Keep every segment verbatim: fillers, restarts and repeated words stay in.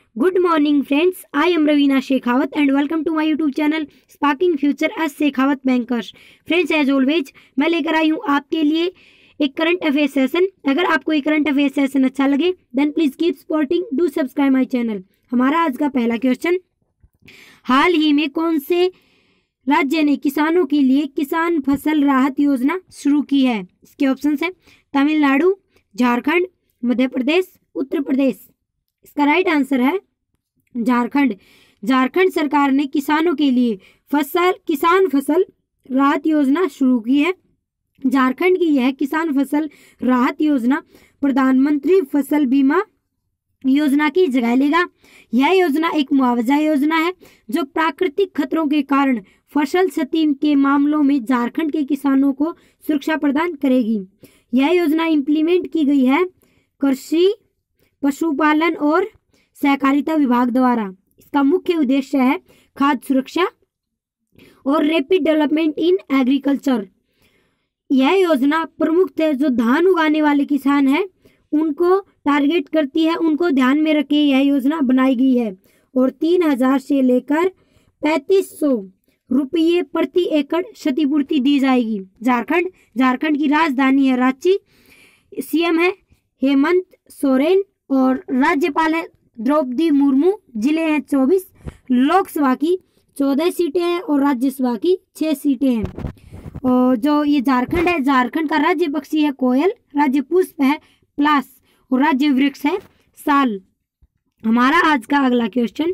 Good morning friends, I am Ravina Shekhawat and welcome to my YouTube channel Sparking Future as Shekhawat Bankers. Friends, as always मैं लेकर आई हूँ आपके लिए एक current affair session. अगर आपको एक करंट अफेयर सेशन अच्छा लगे then please keep supporting, do subscribe my channel. हमारा आज का पहला क्वेश्चन, हाल ही में कौन से राज्य ने किसानों के लिए किसान फसल राहत योजना शुरू की है? इसके ऑप्शंस हैं तमिलनाडु, झारखंड, मध्य प्रदेश, उत्तर प्रदेश। इसका राइट आंसर है झारखंड। झारखंड सरकार ने किसानों के लिए फसल किसान फसल राहत योजना शुरू की है। झारखंड की यह किसान फसल राहत योजना प्रधानमंत्री फसल बीमा योजना की जगह लेगा। यह योजना एक मुआवजा योजना है जो प्राकृतिक खतरों के कारण फसल क्षति के मामलों में झारखंड के किसानों को सुरक्षा प्रदान करेगी। यह योजना इम्प्लीमेंट की गई है कृषि, पशुपालन और सहकारिता विभाग द्वारा। इसका मुख्य उद्देश्य है खाद्य सुरक्षा और रैपिड डेवलपमेंट इन एग्रीकल्चर। यह योजना प्रमुखतः जो धान उगाने वाले किसान हैं उनको टारगेट करती है, उनको ध्यान में रखे यह योजना बनाई गई है और तीन हजार से लेकर पैंतीस सौ रुपये प्रति एकड़ क्षतिपूर्ति दी जाएगी। झारखंड झारखंड की राजधानी है रांची, सीएम है हेमंत सोरेन और राज्यपाल है द्रौपदी मुर्मू। जिले हैं चौबीस, लोकसभा की चौदह सीटें हैं और राज्यसभा की छह सीटें हैं। और जो ये झारखंड है, झारखंड का राज्य पक्षी है कोयल, राज्य पुष्प है प्लास और राज्य वृक्ष है साल। हमारा आज का अगला question,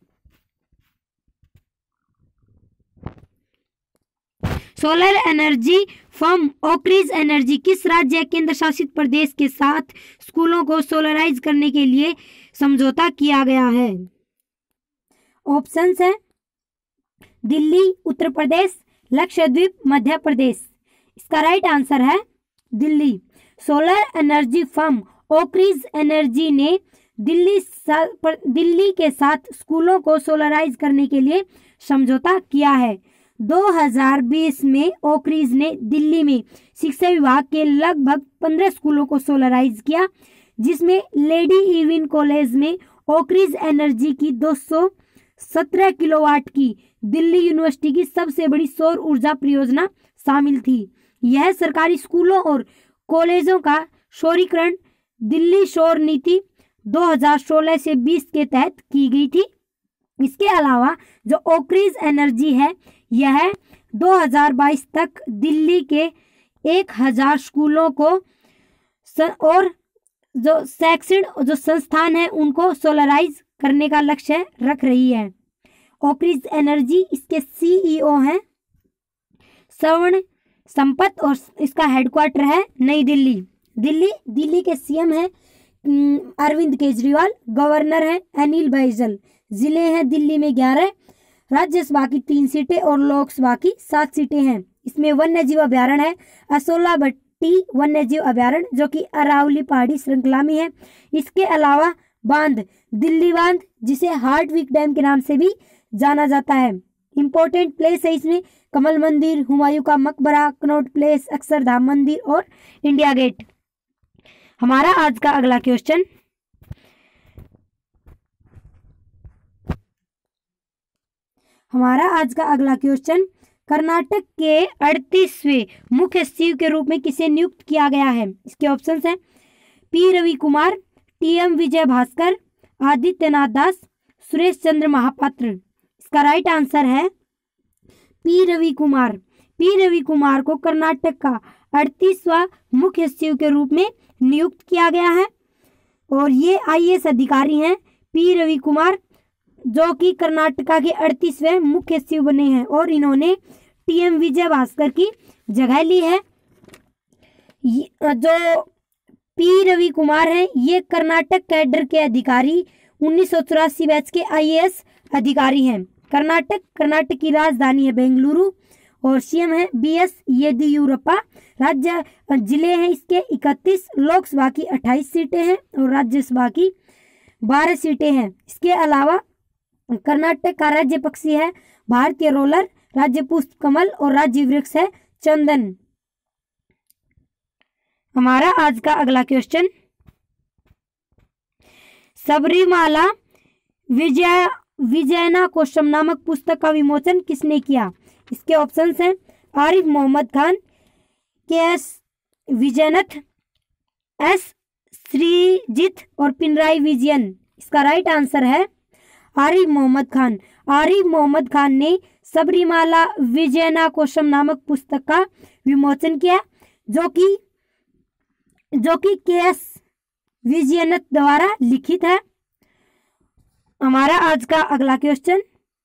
solar energy firm Oakridge energy किस राज्य केंद्र शासित प्रदेश के साथ स्कूलों को सोलराइज करने के लिए समझौता किया गया है? ऑप्शंस हैं दिल्ली, उत्तर प्रदेश, लक्षद्वीप, मध्य प्रदेश। इसका राइट आंसर है Delhi. Solar energy firm Oakridge energy ने दिल्ली दिल्ली के साथ स्कूलों को सोलराइज करने के लिए समझौता किया है। दो हज़ार बीस में ओकरिज ने दिल्ली में शिक्षा विभाग के लगभग पंद्रह स्कूलों को सोलराइज किया, जिसमें लेडी इविन कॉलेज में ओकरिज एनर्जी की दो सौ सत्रह किलोवाट की दिल्ली यूनिवर्सिटी की सबसे बड़ी सौर ऊर्जा परियोजना शामिल थी। यह सरकारी स्कूलों और कॉलेजों का शहरीकरण दिल्ली सौर नीति दो हज़ार सोलह से बीस के तहत की गई थी। इसके अलावा जो ओकरिज एनर्जी है यह दो हज़ार बाईस तक दिल्ली के एक हजार स्कूलों को और जो शैक्षणिक जो संस्थान है उनको सोलराइज करने का लक्ष्य रख रही है। ओकरिज एनर्जी, इसके सीईओ हैं स्वर्ण संपत और इसका हेडक्वार्टर है नई दिल्ली। दिल्ली दिल्ली के सीएम है अरविंद केजरीवाल, गवर्नर है अनिल बैजल। जिले हैं दिल्ली में ग्यारह, राज्यसभा की तीन सीटें और लोकसभा की सात सीटें हैं। इसमें वन्य जीव अभ्यारण्य है असोला भट्टी वन्य जीव अभ्यारण्य जो कि अरावली पहाड़ी श्रृंखला में है। इसके अलावा बांध, दिल्ली बांध जिसे हार्टविक डैम के नाम से भी जाना जाता है। इंपॉर्टेंट प्लेस है इसमें कमल मंदिर, हुमायूं का मकबरा, कनॉट प्लेस, अक्षरधाम मंदिर और इंडिया गेट। हमारा आज का अगला क्वेश्चन, हमारा आज का अगला क्वेश्चन कर्नाटक के अड़तीसवें मुख्य सचिव के रूप में किसे नियुक्त किया गया है? इसके ऑप्शंस हैं P Ravi Kumar, T M Vijay Bhaskar, Adityanath Das, Suresh Chandra Mahapatra. इसका राइट आंसर है पी रवि कुमार। पी रवि कुमार को कर्नाटक का अड़तीसवां मुख्य सचिव के रूप में नियुक्त किया गया है और ये आईएएस अधिकारी हैं पी रवि कुमार, जो कि कर्नाटका के अड़तीसवें मुख्य सचिव बने हैं और इन्होंने टीएम विजय भास्कर की जगह ली है। जो पी रवि कुमार हैं ये कर्नाटक कैडर के अधिकारी उन्नीस सौ चौरासी बैच के आईएएस अधिकारी हैं। कर्नाटक कर्नाटक की राजधानी है बेंगलुरु और सीएम है बी एस येदियुरप्पा। राज्य जिले हैं इसके इकतीस, लोकसभा की अट्ठाईस सीटें हैं और राज्यसभा की बारह सीटें हैं। इसके अलावा कर्नाटक का राज्य पक्षी है भारतीय रोलर, राज्य पुष्प कमल और राज्य वृक्ष है चंदन। हमारा आज का अगला क्वेश्चन, सबरीमाला विजय विजयना कोशम नामक पुस्तक का विमोचन किसने किया? इसके ऑप्शंस हैं आरिफ मोहम्मद खान, के एस विजयनाथ, एस श्रीजीत और पिनराई विजयन। इसका राइट आंसर है आरिफ मोहम्मद खान। आरिफ मोहम्मद खान ने सबरीमाला विजयना कोशम नामक पुस्तक का विमोचन किया, जो कि जो कि के एस विजयनाथ द्वारा लिखित है। हमारा आज का अगला क्वेश्चन,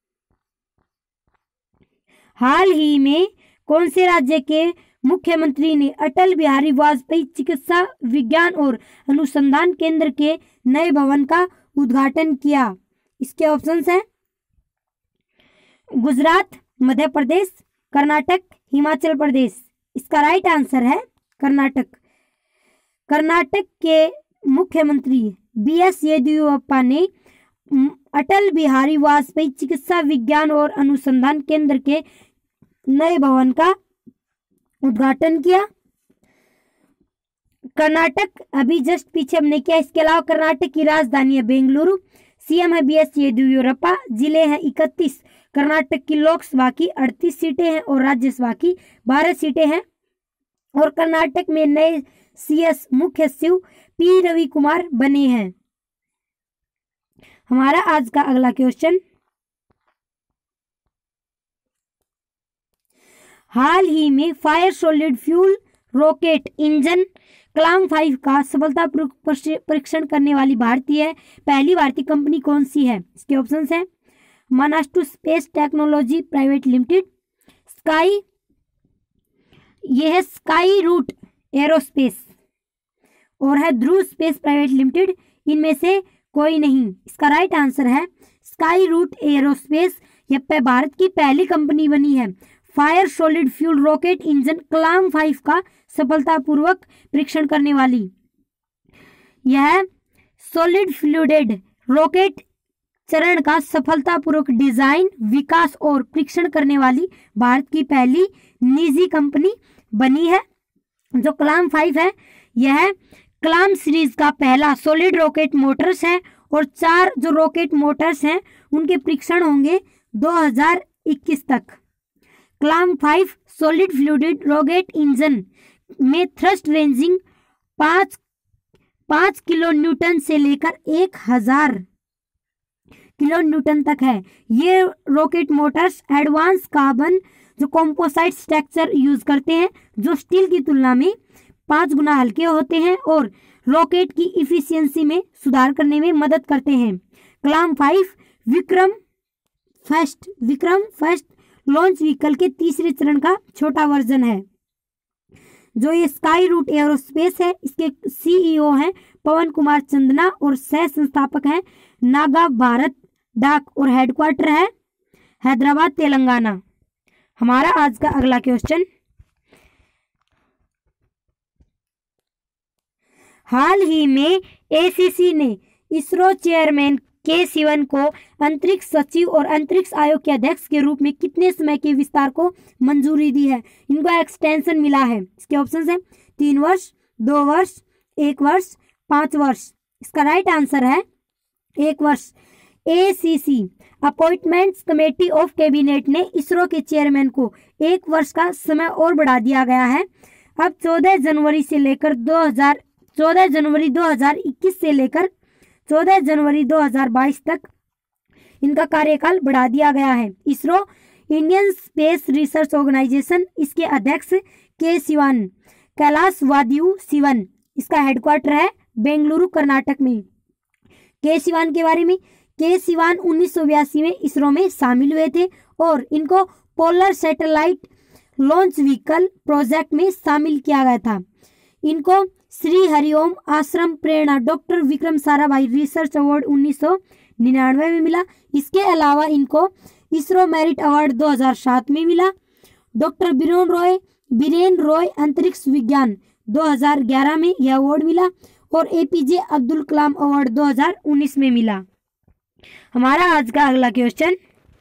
हाल ही में कौन से राज्य के मुख्यमंत्री ने अटल बिहारी वाजपेयी चिकित्सा विज्ञान और अनुसंधान केंद्र के नए भवन का उद्घाटन किया? इसके ऑप्शंस हैं गुजरात, मध्य प्रदेश, कर्नाटक, हिमाचल प्रदेश। इसका राइट आंसर है कर्नाटक। कर्नाटक के मुख्यमंत्री बी एस येदियुरप्पा ने अटल बिहारी वाजपेयी चिकित्सा विज्ञान और अनुसंधान केंद्र के नए भवन का उद्घाटन किया। कर्नाटक अभी जस्ट पीछे हमने किया। इसके अलावा कर्नाटक की राजधानी है बेंगलुरु, सीएम है बी एस येदियुरप्पा, जिले हैं इकतीस, कर्नाटक की लोकसभा की अड़तीस सीटें हैं और राज्यसभा की बारह सीटें हैं। और कर्नाटक में नए सीएस मुख्य सचिव पी रवि कुमार बने हैं। हमारा आज का अगला क्वेश्चन, हाल ही में fire solid fuel rocket engine Kalam five का सफलतापूर्वक परीक्षण करने वाली भारतीय पहली भारतीय कंपनी कौन सी है? इसके ऑप्शंस हैं Maharashtra space technology private limited, sky यह है स्काई रूट एरोस्पेस, और है ध्रुव स्पेस प्राइवेट लिमिटेड। इनमें से कोई नहीं। इसका राइट आंसर है स्काई रूट एरोस्पेस। यह भारत की पहली कंपनी बनी है fire solid fuel rocket engine Kalam five का सफलतापूर्वक परीक्षण करने वाली। यह सॉलिड फ्लूइड रॉकेट चरण का सफलतापूर्वक डिजाइन, विकास और परीक्षण करने वाली भारत की पहली निजी कंपनी बनी है। जो क्लाम फाइव है यह क्लाम सीरीज का पहला सॉलिड रॉकेट मोटर्स है और चार जो रॉकेट मोटर्स हैं उनके परीक्षण होंगे दो हज़ार इक्कीस तक। Kalam five solid fluid rocket engine में थ्रस्ट रेंजिंग पाँच पाँच किलो न्यूटन से लेकर एक हजार किलो न्यूटन तक है। ये रॉकेट मोटर्स एडवांस कार्बन जो कॉम्पोसाइट स्ट्रक्चर यूज करते हैं, जो स्टील की तुलना में पाँच गुना हल्के होते हैं और रॉकेट की इफिशियंसी में सुधार करने में मदद करते हैं। Kalam five Vikram first Vikram first launch vehicle के तीसरे चरण का छोटा वर्जन है। जो ये स्काई रूट एरोस्पेस है, इसके सीईओ हैं पवन कुमार चंदना और सह संस्थापक हैं नागा भारत डाक और हेडक्वार्टर है हैदराबाद तेलंगाना। हमारा आज का अगला क्वेश्चन, हाल ही में एसीसी ने इसरो चेयरमैन के सिवन को अंतरिक्ष सचिव और अंतरिक्ष आयोग के अध्यक्ष के रूप में कितने समय के विस्तार को मंजूरी दी है? इनको एक्सटेंशन मिला है। इसके ऑप्शंस हैं तीन वर्ष, दो वर्ष, एक वर्ष, पांच वर्ष। इसका राइट आंसर है एक वर्ष। ACC appointments committee of cabinet ने इसरो के चेयरमैन को एक वर्ष का समय और बढ़ा दिया गया है। अब चौदह जनवरी से लेकर दो हजार चौदह जनवरी दो हजार इक्कीस से लेकर चौदह जनवरी दो हज़ार बाईस तक इनका कार्यकाल बढ़ा दिया गया है। ISRO Indian space research organisation, इसके अध्यक्ष के सिवान कैलाश वादियू सिवन, इसका हेडक्वार्टर है बेंगलुरु कर्नाटक में। के सिवान के बारे में, के सिवान उन्नीस सौ बयासी में इसरो में शामिल हुए थे और इनको polar satellite launch vehicle project में शामिल किया गया था। इनको Shri Hariom Ashram Prerna doctor Vikram Sarabhai research award उन्नीस सौ निन्यानवे में मिला। इसके अलावा इनको इसरो मेरिट अवार्ड दो हज़ार सात में मिला। डॉक्टर बीरेन रॉय बीरेन रॉय अंतरिक्ष विज्ञान दो हज़ार ग्यारह में यह अवार्ड मिला और एपीजे अब्दुल कलाम अवार्ड दो हज़ार उन्नीस में मिला। हमारा आज का अगला क्वेश्चन,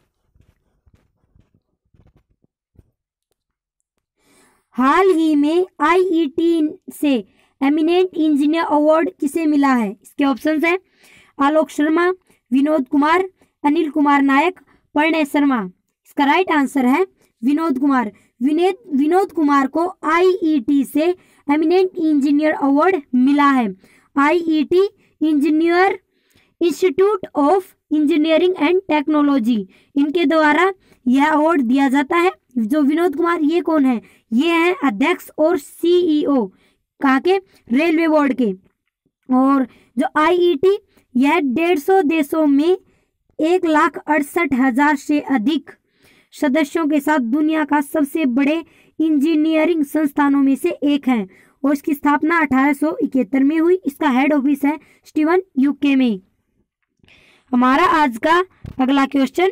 हाल ही में आईईटी से एमिनेंट इंजीनियर अवार्ड किसे मिला है? इसके ऑप्शंस हैं आलोक शर्मा, विनोद कुमार, अनिल कुमार नायक, प्रणय शर्मा। इसका राइट आंसर है विनोद कुमार। विनोद विनोद कुमार को आईईटी से एमिनेंट इंजीनियर अवार्ड मिला है। IET engineer institute of engineering and technology, इनके द्वारा यह अवार्ड दिया जाता है। जो विनोद कुमार ये कौन है? ये हैं अध्यक्ष और सीईओ कहाँ के? रेलवे बोर्ड के। और जो आईईटी यह डेढ़ सौ देशों में एक लाख अड़सठ हजार से अधिक सदस्यों के साथ दुनिया का सबसे बड़े इंजीनियरिंग संस्थानों में से एक है और इसकी स्थापना अठारह सौ इकहत्तर में हुई। इसका हेड ऑफिस है स्टीवन, यूके में। हमारा आज का अगला क्वेश्चन,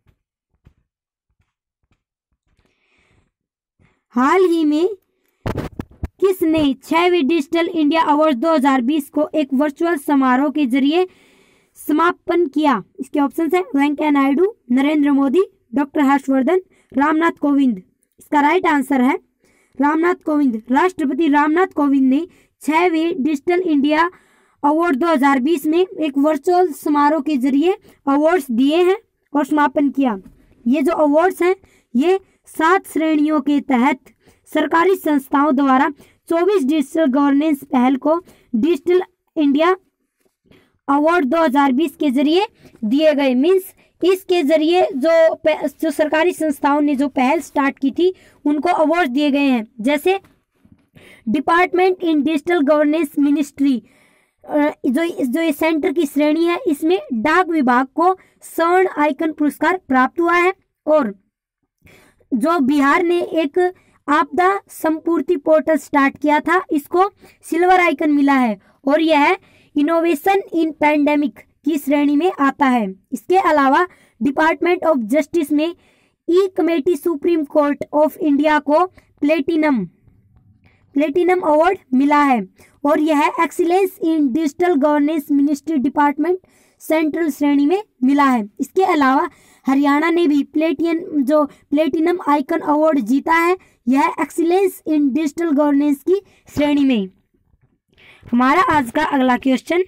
हाल ही में किसने छठवें डिजिटल इंडिया अवार्ड दो हज़ार बीस को एक वर्चुअल समारोह के जरिए समापन किया? इसके ऑप्शन है वेंकैया नायडू, नरेंद्र मोदी, डॉक्टर हर्षवर्धन, रामनाथ कोविंद। इसका राइट आंसर है रामनाथ कोविंद। राष्ट्रपति रामनाथ कोविंद ने छठवें डिजिटल इंडिया अवार्ड दो हज़ार बीस में एक वर्चुअल समारोह के जरिए अवार्ड्स दिए हैं और समापन किया। ये जो अवार्ड्स हैं ये सात श्रेणियों के तहत सरकारी संस्थाओं द्वारा चौबीस डिजिटल गवर्नेंस पहल को डिजिटल इंडिया अवार्ड दो हज़ार बीस के जरिए दिए गए। मीन्स इसके जरिए जो जो सरकारी संस्थाओं ने जो पहल स्टार्ट की थी उनको अवार्ड दिए गए हैं। जैसे department in digital governance ministry, जो जो ये सेंटर की श्रेणी है, इसमें डाक विभाग को स्वर्ण आइकन पुरस्कार प्राप्त हुआ है। और जो बिहार ने एक आपदा संपूर्ति पोर्टल स्टार्ट किया था, इसको सिल्वर आइकन मिला है और यह इनोवेशन इन पैंडेमिक की श्रेणी में आता है। इसके अलावा डिपार्टमेंट ऑफ जस्टिस में e committee supreme court of India को प्लेटिनम प्लेटिनम अवार्ड मिला है और यह excellence in digital governance ministry department central श्रेणी में मिला है। इसके अलावा हरियाणा ने भी प्लेटियन जो प्लेटिनम आइकन अवार्ड जीता है, यह एक्सीलेंस इन डिजिटल गवर्नेंस की श्रेणी में। हमारा आज का अगला क्वेश्चन,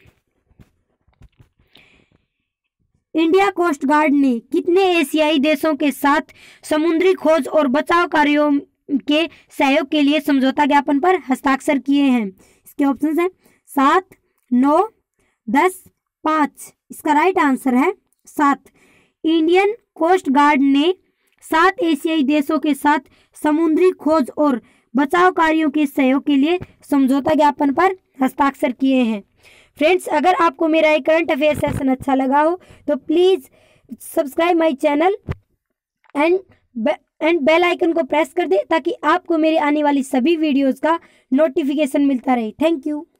इंडिया कोस्ट गार्ड ने कितने एशियाई देशों के साथ समुद्री खोज और बचाव कार्यों के सहयोग के लिए समझौता ज्ञापन पर हस्ताक्षर किए हैं? इसके ऑप्शंस हैं सात, नौ, दस, पाँच। इसका राइट आंसर है सात। इंडियन कोस्ट गार्ड ने सात एशियाई देशों के साथ समुद्री खोज और बचाव कार्यों के सहयोग के लिए समझौता ज्ञापन पर हस्ताक्षर किए हैं। फ्रेंड्स, अगर आपको मेरा ये करंट अफेयर सेशन अच्छा लगा हो तो please subscribe my channel and and bell icon को प्रेस कर दे ताकि आपको मेरे आने वाली सभी वीडियोस का नोटिफिकेशन मिलता रहे। Thank you.